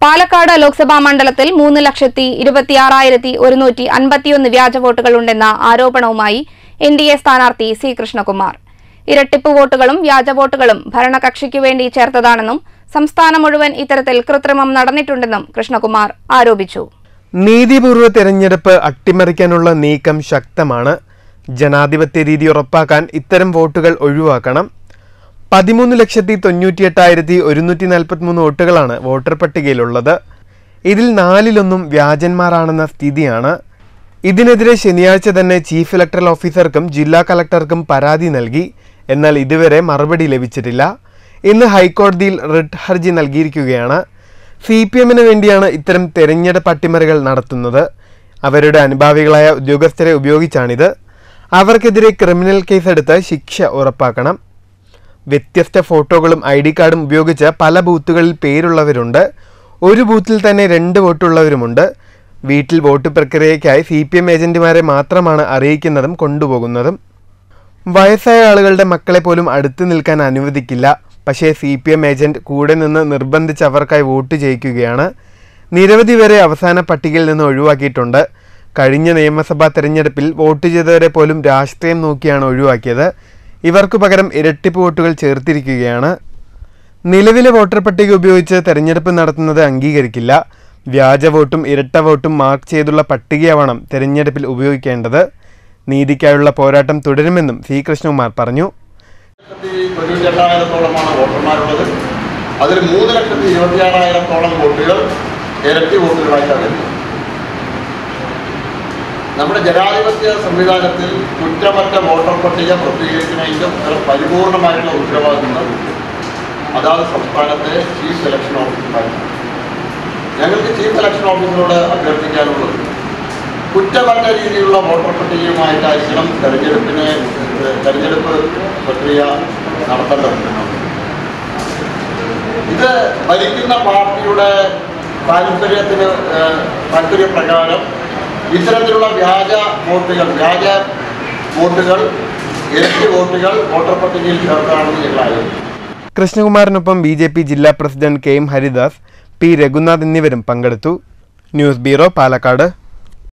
പാലക്കാട് ലോക്സഭാ മണ്ഡലത്തിൽ 3,26,151 വ്യാജ വോട്ടുകളുണ്ടെന്ന ആരോപണവുമായി എൻഡിഎ സ്ഥാനാർത്ഥി സി കൃഷ്ണകുമാർ. ഇരട്ടിപ്പ് വോട്ടുകളും വ്യാജ വോട്ടുകളും ഭരണകക്ഷിക്കു വേണ്ടി ചേർത്തതാണെന്നും സംസ്ഥാനം മുഴുവൻ ഇത്തരത്തിൽ കൃത്രിമം നടന്നിട്ടുണ്ടെന്നും കൃഷ്ണകുമാർ ആരോപിച്ചു. നീതിപൂർവ്വ തെരഞ്ഞെടുപ്പ് അട്ടിമറിക്കാനുള്ള നീക്കം ശക്തമാണ്. ജനാധിപത്യ രീതി ഉറപ്പാക്കാൻ ഇത്തരം വോട്ടുകൾ ഒഴിവാക്കണം. 13,98,143 വോട്ടുകളാണ് വോട്ടർ പട്ടികയിലുള്ളത്. ഇതിൽ 4 വ്യാജന്മാരാണെന്ന സ്ഥിതിയാണ്. ഇതിനെതിരെ ശനിയാഴ്ച തന്നെ ചീഫ് ഇലക്ടറൽ ഓഫീസർക്കും ജില്ലാ കളക്ടർക്കും പരാതി നൽകി. എന്നാൽ ഇതുവരെ മറുപടി ലഭിച്ചിട്ടില്ല. ഇന്ന് ഹൈക്കോടതിയിൽ റിട്ട് ഹർജി നൽകിയിരിക്കുകയാണ്. CPM-ന് വേണ്ടിയാണ് ഇത്തരം തെരഞ്ഞെടുപ്പ് അട്ടിമറികൾ നടത്തുന്നത്. അവരുടെ അനുഭാവികളായ ഉദ്യോഗസ്ഥരെ ഉപയോഗിച്ചാണിത്. അവർക്കെതിരെ ക്രിമിനൽ കേസെടുത്ത് ശിക്ഷ ഉറപ്പാക്കണം. വ്യത്യസ്ത ഫോട്ടോകളും ID കാർഡും ഉപയോഗിച്ച് പല ബൂത്തുകളിൽ പേരുള്ളവരുണ്ട്. ഒരു ബൂത്തിൽ തന്നെ 2 വോട്ടുള്ളവരുമുണ്ട്. വീട്ടിൽ വോട്ട് പ്രക്രിയയ്ക്കായി CPM ഏജന്റുമാരെ മാത്രമാണ് അറിയിക്കുന്നതും കൊണ്ടുപോകുന്നതും. വയസ്സായ ആളുകളുടെ മക്കളെ പോലും അടുത്ത് നിൽക്കാൻ അനുവദിക്കില്ല. പക്ഷേ CPM ഏജന്റ് കൂടെ നിന്ന് നിർബന്ധിച്ച് അവർക്കായി വോട്ട് ചെയ്യിക്കുകയാണ്. നിരവധി പേരെ അവസാന പട്ടികയിൽ നിന്ന് ഒഴിവാക്കിയിട്ടുണ്ട്. കഴിഞ്ഞ നിയമസഭാ തെരഞ്ഞെടുപ്പിൽ വോട്ട് ചെയ്തവരെ പോലും രാഷ്ട്രീയം നോക്കിയാണ് ഒഴിവാക്കിയത്. ഇവർക്കു പകരം ഇരട്ടിപ്പ് വോട്ടുകൾ ചേർത്തിരിക്കുകയാണ്. നിലവിലെ വോട്ടർ പട്ടിക ഉപയോഗിച്ച് തെരഞ്ഞെടുപ്പ് നടത്തുന്നത് അംഗീകരിക്കില്ല. വ്യാജ വോട്ടും ഇരട്ട വോട്ടും മാർക്ക് ചെയ്തുള്ള പട്ടികയാവണം തെരഞ്ഞെടുപ്പിൽ ഉപയോഗിക്കേണ്ടത്. നീതിക്കായുള്ള പോരാട്ടം തുടരുമെന്നും സി കൃഷ്ണകുമാർ പറഞ്ഞു. 98,000-ഓളമാണ് വോട്ടർമാരുള്ളത്. അതിൽ 3,26,000-ഓളം വോട്ടുകൾ ഇരട്ടി വോട്ടുകളായിട്ടാണ് വരുന്നത്. നമ്മുടെ ജനാധിപത്യ സംവിധാനത്തിൽ കുറ്റമറ്റ വോട്ടർ പട്ടിക പ്രസിദ്ധീകരിക്കുന്നതിൻ്റെ പരിപൂർണമായിട്ടുള്ള ഉത്തരവാദിത്തം അതാത് സംസ്ഥാനത്തെ ചീഫ് ഇലക്ഷൻ ഓഫീസർമാരാണ്. ഞങ്ങൾക്ക് ചീഫ് ഇലക്ഷൻ ഓഫീസറോട് അഭ്യർത്ഥിക്കാനുള്ളത് കുറ്റമറ്റ രീതിയിലുള്ള വോട്ടർ പട്ടികയുമായിട്ടായിരിക്കണം തെരഞ്ഞെടുപ്പ് പ്രക്രിയ നടത്തേണ്ടത്. ഇത് ഭരിക്കുന്ന പാർട്ടിയുടെ താല്പര്യപ്രകാരം ഇത്തരത്തിലുള്ള വ്യാജ വോട്ടുകൾ ഇരട്ടി വോട്ടുകൾ വോട്ടർ പട്ടികയിൽ ചേർക്കാണെന്ന് ഞങ്ങളായിരുന്നു. കൃഷ്ണകുമാറിനൊപ്പം BJP ജില്ലാ president KM Haridas, P Raghunath എന്നിവരും പങ്കെടുത്തു. News bureau, Palakkad.